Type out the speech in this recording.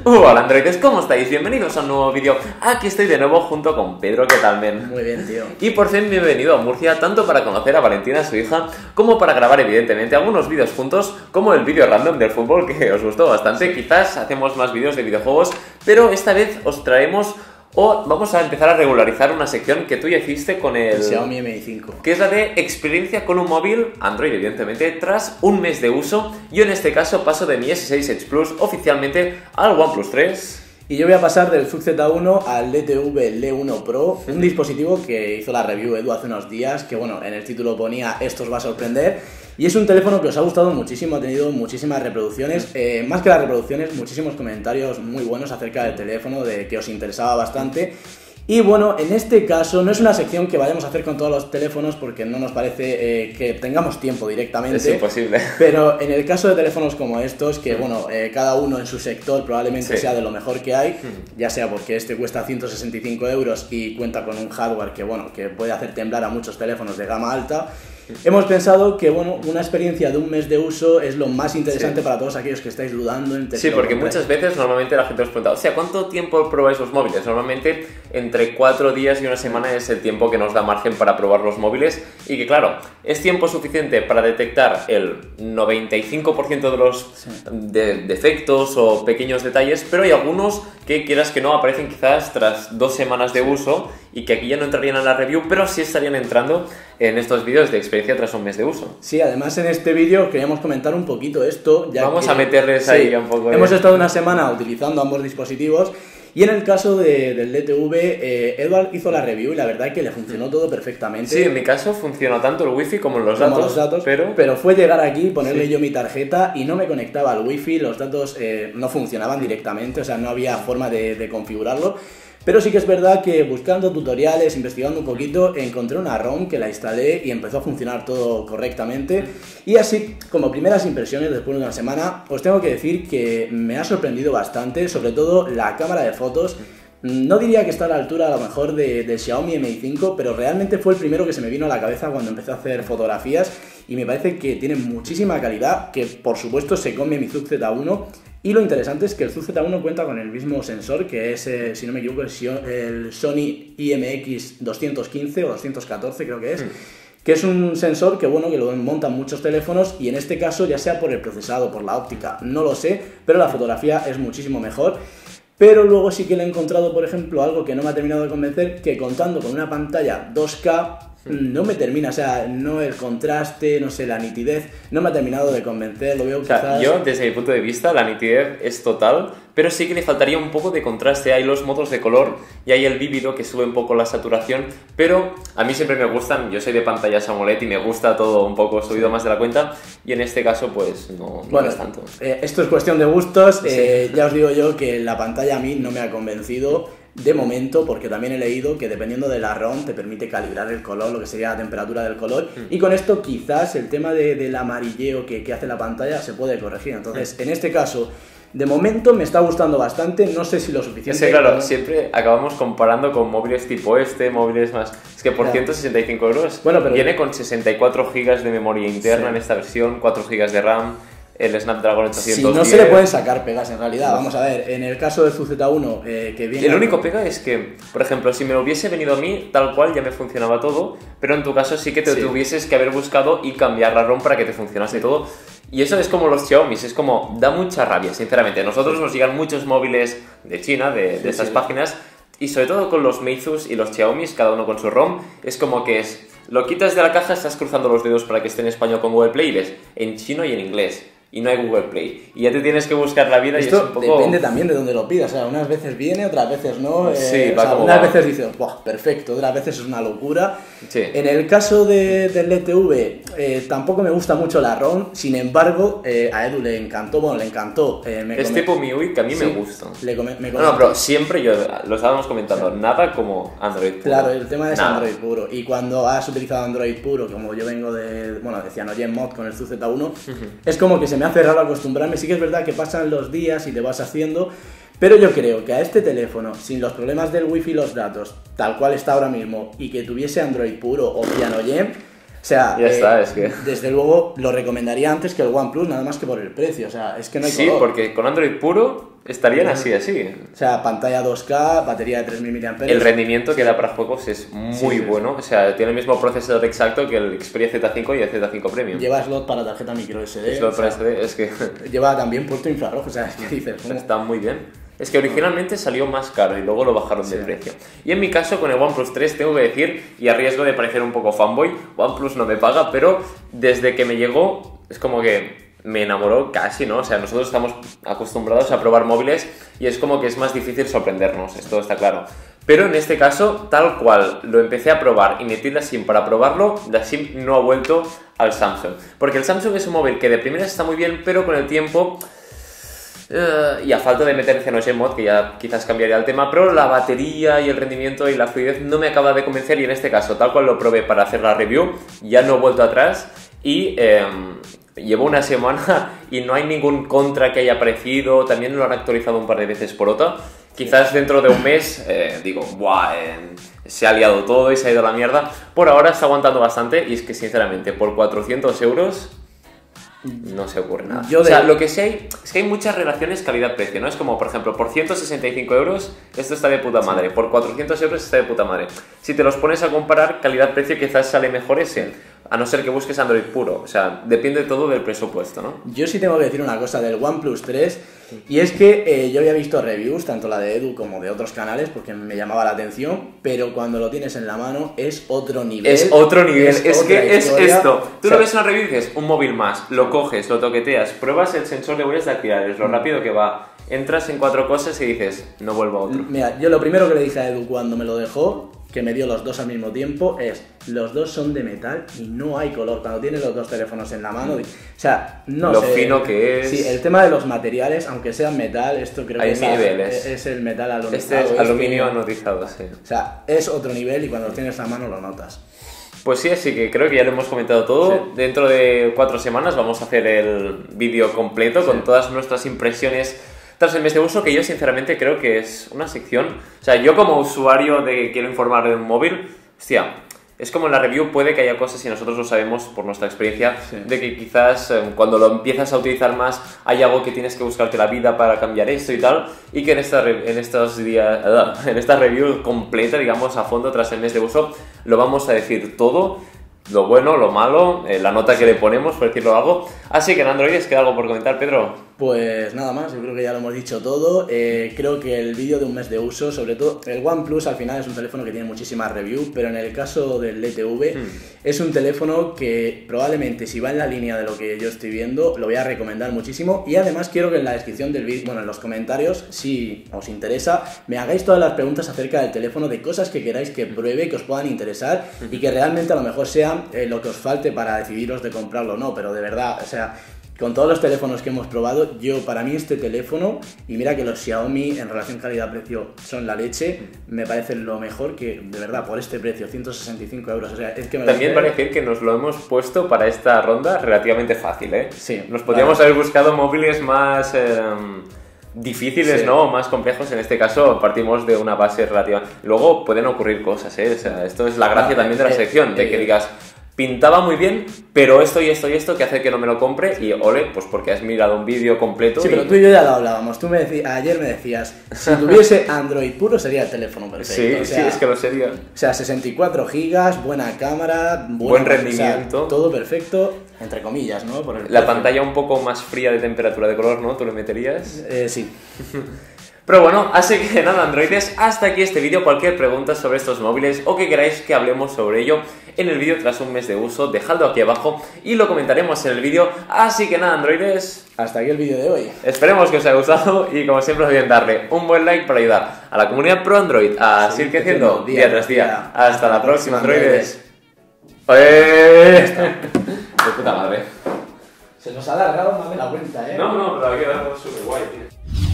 Hola androides, ¿cómo estáis? Bienvenidos a un nuevo vídeo. Aquí estoy de nuevo junto con Pedro, ¿qué tal, men? Muy bien, tío. Y por fin bienvenido a Murcia, tanto para conocer a Valentina, su hija, como para grabar evidentemente algunos vídeos juntos, como el vídeo random del fútbol que os gustó bastante. Quizás hacemos más vídeos de videojuegos, pero esta vez os traemos... vamos a empezar a regularizar una sección que tú ya hiciste con el Xiaomi Mi 5, que es la de experiencia con un móvil Android, evidentemente, tras un mes de uso. Yo en este caso paso de mi S6 Edge Plus oficialmente al OnePlus 3. Y yo voy a pasar del Zoom Z1 al DTV Le1 Pro, un dispositivo que hizo la review Edu hace unos días, que bueno, en el título ponía "esto os va a sorprender", y es un teléfono que os ha gustado muchísimo, ha tenido muchísimas reproducciones, más que las reproducciones, muchísimos comentarios muy buenos acerca del teléfono, de que os interesaba bastante. Y bueno, en este caso no es una sección que vayamos a hacer con todos los teléfonos porque no nos parece que tengamos tiempo directamente. Es imposible. Pero en el caso de teléfonos como estos, que bueno, cada uno en su sector probablemente sea de lo mejor que hay, ya sea porque este cuesta 165 euros y cuenta con un hardware que bueno, que puede hacer temblar a muchos teléfonos de gama alta. Hemos pensado que bueno, una experiencia de un mes de uso es lo más interesante para todos aquellos que estáis dudando en Sí, porque muchas veces normalmente la gente os pregunta, o sea, ¿cuánto tiempo probáis los móviles? Normalmente entre 4 días y una semana es el tiempo que nos da margen para probar los móviles, y que claro, es tiempo suficiente para detectar el 95% de los defectos o pequeños detalles, pero hay algunos que quieras que no aparecen quizás tras 2 semanas de uso y que aquí ya no entrarían en la review, pero sí estarían entrando en estos vídeos de experiencia tras un mes de uso. Sí, además en este vídeo queríamos comentar un poquito esto. Vamos a meterles ahí un poco de... Hemos estado una semana utilizando ambos dispositivos y en el caso del DTV, Edward hizo la review y la verdad es que le funcionó todo perfectamente. Sí, en mi caso funcionó tanto el wifi como los datos, pero fue llegar aquí, ponerle yo mi tarjeta y no me conectaba al wifi, los datos no funcionaban directamente, o sea, no había forma de configurarlo. Pero sí que es verdad que buscando tutoriales, investigando un poquito, encontré una ROM que la instalé y empezó a funcionar todo correctamente. Y así, como primeras impresiones después de una semana, os tengo que decir que me ha sorprendido bastante, sobre todo la cámara de fotos. No diría que está a la altura a lo mejor del Xiaomi Mi 5, pero realmente fue el primero que se me vino a la cabeza cuando empecé a hacer fotografías y me parece que tiene muchísima calidad, que por supuesto se come mi Zoom Z1. Y lo interesante es que el Zoom Z1 cuenta con el mismo sensor, que es, si no me equivoco, el Sony IMX 215 o 214 creo que es, que es un sensor que bueno, que lo montan muchos teléfonos y en este caso ya sea por el procesado, por la óptica, no lo sé, pero la fotografía es muchísimo mejor. Pero luego sí que le he encontrado, por ejemplo, algo que no me ha terminado de convencer, que contando con una pantalla 2K no me termina, o sea, no el contraste, no sé, la nitidez, no me ha terminado de convencer, lo veo quizás... Yo, desde mi punto de vista, la nitidez es total, pero sí que le faltaría un poco de contraste. Hay los modos de color y hay el vívido que sube un poco la saturación, pero a mí siempre me gustan, yo soy de pantallas AMOLED y me gusta todo un poco subido más de la cuenta, y en este caso pues no es tanto. Esto es cuestión de gustos, ya os digo yo que la pantalla a mí no me ha convencido de momento, porque también he leído que dependiendo de la ROM te permite calibrar el color, lo que sería la temperatura del color, y con esto quizás el tema del amarilleo que hace la pantalla se puede corregir. Entonces, en este caso, de momento me está gustando bastante, no sé si lo suficiente. Sí, claro, siempre acabamos comparando con móviles tipo móviles más... Es que por 165 euros viene con 64 GB de memoria interna en esta versión, 4 GB de RAM... el Snapdragon 810. Sí, no se le pueden sacar pegas en realidad. Vamos a ver, en el caso del Zoom Z1 que viene... El único pega es que, por ejemplo, si me lo hubiese venido a mí, tal cual ya me funcionaba todo, pero en tu caso sí que te tuvieses que haber buscado y cambiar la ROM para que te funcionase todo. Y eso es como los Xiaomi, es como... da mucha rabia, sinceramente. A nosotros nos llegan muchos móviles de China, de esas páginas, y sobre todo con los Meizus y los Xiaomi, cada uno con su ROM, es como que lo quitas de la caja, estás cruzando los dedos para que esté en español con Google Play y ves en chino y en inglés. Y no hay Google Play. Y ya te tienes que buscar la vida. Esto y es un poco... depende también de dónde lo pidas. O sea, unas veces viene, otras veces no. Sí, unas veces dices, ¡buah, perfecto! Otras veces es una locura. Sí. En el caso del LTV, tampoco me gusta mucho la ROM. Sin embargo, a Edu le encantó. Bueno, le encantó. Es tipo MIUI que a mí me gusta. No, pero siempre lo estábamos comentando. Nada como Android puro. Claro, el tema es Android puro. Y cuando has utilizado Android puro, como yo vengo de CyanogenMod con el Zoom Z1, es como que se me hace raro acostumbrarme. Sí que es verdad que pasan los días y te vas haciendo, pero yo creo que a este teléfono, sin los problemas del wifi y los datos, tal cual está ahora mismo, y que tuviese Android puro o CyanogenMod, O sea, ya está, es que... desde luego lo recomendaría antes que el OnePlus, nada más que por el precio. O sea, es que no hay Sí, color. porque con Android puro estarían así. O sea, pantalla 2K, batería de 3000 mAh. El rendimiento que da para juegos es muy bueno. O sea, tiene el mismo procesador exacto que el Xperia Z5 y el Z5 Premium. Lleva slot para tarjeta micro SD. Slot para SD, es que... Lleva también puerto infrarrojo, o sea, es que dices... ¿cómo? Está muy bien. Es que originalmente salió más caro y luego lo bajaron de precio. Y en mi caso, con el OnePlus 3, tengo que decir, y a riesgo de parecer un poco fanboy, OnePlus no me paga, pero desde que me llegó, es como que me enamoró casi, ¿no? O sea, nosotros estamos acostumbrados a probar móviles y es como que es más difícil sorprendernos, esto está claro. Pero en este caso, tal cual, lo empecé a probar y metí la SIM para probarlo, la SIM no ha vuelto al Samsung. Porque el Samsung es un móvil que de primeras está muy bien, pero con el tiempo... y a falta de meter CyanogenMod, que ya quizás cambiaría el tema, pero la batería y el rendimiento y la fluidez no me acaba de convencer y en este caso, tal cual lo probé para hacer la review, ya no he vuelto atrás y llevo una semana y no hay ningún contra que haya aparecido, también lo han actualizado un par de veces por OTA. Quizás dentro de un mes digo, ¡buah! Se ha liado todo y se ha ido a la mierda. Por ahora está aguantando bastante y es que sinceramente por 400 euros... no se ocurre nada. O sea, lo que sí hay es que hay muchas relaciones calidad-precio, ¿no? Es como, por ejemplo, por 165 euros esto está de puta madre, por 400 euros está de puta madre. Si te los pones a comparar, calidad-precio quizás sale mejor ese, a no ser que busques Android puro. O sea, depende todo del presupuesto, ¿no? Yo sí tengo que decir una cosa del OnePlus 3, y es que yo había visto reviews, tanto la de Edu como de otros canales, porque me llamaba la atención, pero cuando lo tienes en la mano es otro nivel. Es otro nivel, es que es historia. esto. Tú lo ves en una review y dices, un móvil más, lo coges, lo toqueteas, pruebas el sensor de huellas dactilares, lo rápido que va, entras en 4 cosas y dices, no vuelvo a otro. Mira, yo lo primero que le dije a Edu cuando me lo dejó, que me dio los dos al mismo tiempo, es los dos son de metal y no hay color. Cuando tienes los dos teléfonos en la mano, o sea, no lo sé. fino que es. Sí, el tema de los materiales, aunque sean metal, esto creo hay que niveles. es el metal anodizado. Este es aluminio anodizado, sí. O sea, es otro nivel y cuando lo tienes a mano lo notas. Pues sí, así que creo que ya lo hemos comentado todo. Sí. Dentro de 4 semanas vamos a hacer el vídeo completo con todas nuestras impresiones tras el mes de uso, que yo sinceramente creo que es una sección... O sea, yo como usuario de que quiero informar de un móvil, hostia, es como en la review puede que haya cosas, y nosotros lo sabemos por nuestra experiencia, de que quizás cuando lo empiezas a utilizar más hay algo que tienes que buscarte la vida para cambiar esto y tal, y que en esta review completa, digamos, a fondo tras el mes de uso, lo vamos a decir todo, lo bueno, lo malo, la nota que le ponemos, por decirlo algo. Así que en Android, ¿es queda algo por comentar, Pedro? Pues nada más, yo creo que ya lo hemos dicho todo. Creo que el vídeo de un mes de uso, sobre todo el OnePlus al final es un teléfono que tiene muchísimas reviews, pero en el caso del LTV es un teléfono que probablemente, si va en la línea de lo que yo estoy viendo, lo voy a recomendar muchísimo. Y además quiero que en la descripción del vídeo, bueno, en los comentarios, si os interesa, me hagáis todas las preguntas acerca del teléfono, de cosas que queráis que pruebe, que os puedan interesar y que realmente a lo mejor sean lo que os falte para decidiros de comprarlo o no, pero de verdad, o sea... Con todos los teléfonos que hemos probado, para mí este teléfono, y mira que los Xiaomi en relación calidad-precio son la leche, me parece lo mejor que, de verdad, por este precio, 165 euros. O sea, es que también vale decir que nos lo hemos puesto para esta ronda relativamente fácil, ¿eh? Sí. Nos podríamos haber buscado móviles más... difíciles, ¿no? Más complejos. En este caso partimos de una base relativa. Luego pueden ocurrir cosas, ¿eh? O sea, esto es la gracia también de la sección, de que digas... Pintaba muy bien, pero esto y esto y esto que hace que no me lo compre y ole, pues porque has mirado un vídeo completo. Sí, pero tú y yo ya lo hablábamos. Tú ayer me decías, si tuviese Android puro sería el teléfono perfecto. Sí, o sea, sí, es que lo sería. O sea, 64 gigas, buena cámara, buen rendimiento. O sea, todo perfecto, entre comillas, ¿no? Por la pantalla un poco más fría de temperatura de color, ¿no? ¿Tú le meterías? Sí. Pero bueno, así que nada, androides, hasta aquí este vídeo. Cualquier pregunta sobre estos móviles o que queráis que hablemos sobre ello en el vídeo tras un mes de uso, dejadlo aquí abajo y lo comentaremos en el vídeo. Así que nada, androides, hasta aquí el vídeo de hoy. Esperemos que os haya gustado y como siempre os olviden darle un buen like para ayudar a la comunidad pro Android a seguir creciendo día tras día. Hasta la próxima, androides. De puta madre. Se nos ha alargado más de la cuenta, ¿eh? No, pero ha quedado súper guay, tío.